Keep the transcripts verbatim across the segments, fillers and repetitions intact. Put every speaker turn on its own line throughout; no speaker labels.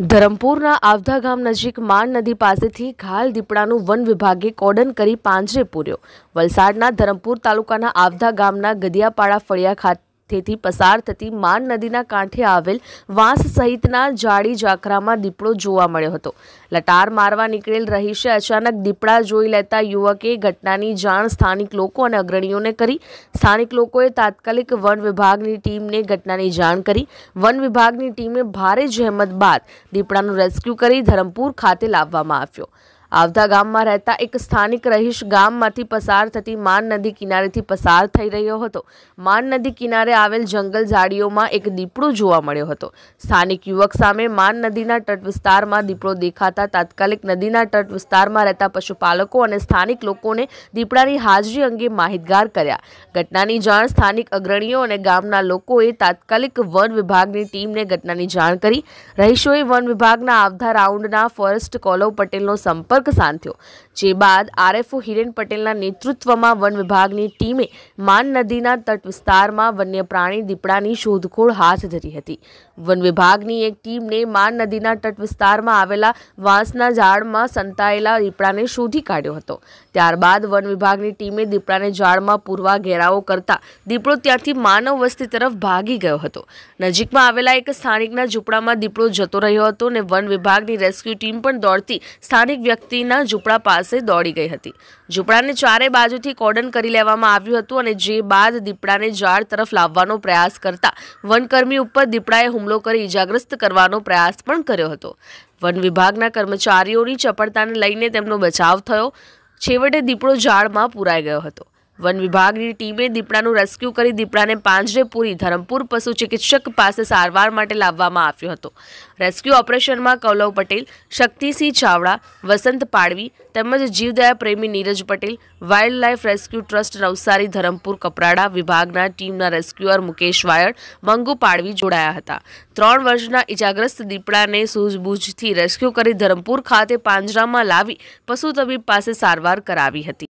ધરમપુરના આવધા ગામ નજીક માણ નદી પાસેથી ઘાલ દીપડાનું વન વિભાગે કોર્ડન કરી પાંજરે પૂર્યો। વલસાડના ધરમપુર તાલુકાના આવધા ગામના ગદિયાપાડા ફળિયા ખાતેથી પસાર થતી માણ નદીના કાંઠે આવેલ વાંસ સહિતના જાડી ઝાખરામાં દીપડો જોવા મળ્યો હતો। લટાર મારવા નીકળેલ રહીશે અચાનક દીપડા જોઈ લેતા યુવકે ઘટનાની જાણ સ્થાનિક લોકો અને અગ્રણીઓને કરી। સ્થાનિક લોકોએ તાત્કાલિક વન વિભાગની ટીમને ઘટનાની જાણ કરી। વન વિભાગની ટીમે ભારે જહેમત બાદ દીપડાનું રેસ્ક્યુ કરી ધરમપુર ખાતે લાવવામાં આવ્યો। આવધા ગામમાં રહેતા એક સ્થાનિક રહીશ ગામમાંથી પસાર થતી માણ નદી કિનારેથી પસાર થઈ રહ્યો હતો। માણ નદી કિનારે આવેલ જંગલ ઝાડીઓમાં એક દીપડો જોવા મળ્યો હતો। સ્થાનિક યુવક સામે માણ નદીના તટ વિસ્તારમાં દીપડો દેખાતા તાત્કાલિક નદીના તટ વિસ્તારમાં રહેતા પશુપાલકો અને સ્થાનિક લોકોને દીપડાની હાજરી અંગે માહિતગાર કર્યા। ઘટનાની જાણ સ્થાનિક અગ્રણીઓ અને ગામના લોકોએ તાત્કાલિક વન વિભાગની ટીમને ઘટનાની જાણ કરી। રહીશોએ વન વિભાગના આવધા રાઉન્ડના ફોરેસ્ટ કોલવ પટેલનો સંપર્ક સાધ્યો, જે બાદ આરએફઓ હિરેન પટેલના નેતૃત્વમાં વન વિભાગની ટીમે માણ નદીના તટ વિસ્તારમાં વન્ય પ્રાણી દીપડાની શોધખોળ હાથ ધરી હતી। વન વિભાગની એક ટીમને માણ નદીના તટ વિસ્તારમાં આવેલા વાંસના ઝાડમાં સંતાયેલા દીપડાને શોધી કાઢ્યો હતો। ત્યારબાદ વન વિભાગની ટીમે દીપડાને ઝાડમાં પૂરવા ઘેરાવો કરતા દીપડો ત્યાંથી માનવ વસ્તી તરફ ભાગી ગયો હતો। નજીકમાં આવેલા એક સ્થાનિકના ઝૂંપડામાં દીપડો જતો રહ્યો હતો અને વન વિભાગની રેસ્ક્યુ ટીમ પણ દોડતી સ્થાનિક વ્યક્તિના ઝૂંપડા પાસે દોડી ગઈ હતી। ઝૂંપડાને ચારે બાજુથી કોર્ડન કરી લેવામાં આવ્યું હતું અને જે બાદ દીપડાને ઝાડ તરફ લાવવાનો પ્રયાસ કરતા વનકર્મી ઉપર દીપડાએ હુમલો કરી ઇજાગ્રસ્ત કરવાનો પ્રયાસ પણ કર્યો હતો। વન વિભાગના કર્મચારીઓની ચપળતાને લઈને તેમનો બચાવ થયો। છેવટે દીપડો ઝાડમાં પૂરાઈ ગયો હતો। વન વિભાગની ટીમે દીપડાનું રેસ્ક્યુ કરી દીપડાને પાંજરે પૂરી ધરમપુર પશુ ચિકિત્સક પાસે સારવાર માટે લાવવામાં આવ્યો હતો। રેસ્ક્યુ ઓપરેશનમાં કૌલવ પટેલ, શક્તિસિંહ ચાવડા, વસંત પાડવી તેમજ જીવદયા પ્રેમી Neeraj Patel, wildlife rescue trust Navsari Dharampur Kaprada વિભાગના ટીમના રેસ્ક્યુઅર મુકેશ વાયડ, મંગુ પાડવી જોડાયા હતા। ત્રણ વર્ષના ઇજાગ્રસ્ત દીપડાને સૂઝબૂઝથી રેસ્ક્યુ કરી ધરમપુર ખાતે પાંજરામાં લાવી પશુ તબીબ પાસે સારવાર કરાવી હતી।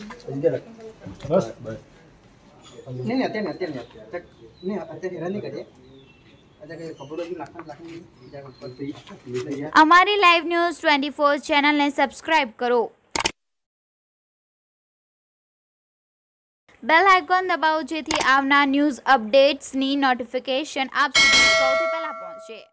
बस नहीं नहीं अत्यंत अत्यंत तक नहीं अत्यंत हैरान नहीं करिए अच्छा कि कपड़ों की लाखन लाखन
हमारी live news twenty four channel ने सब्सक्राइब करो, बेल आइकॉन दबाओ जेथी आवनार न्यूज़ अपडेट्स नी नोटिफिकेशन आप સુધી સૌથી પહેલા પહોંચે।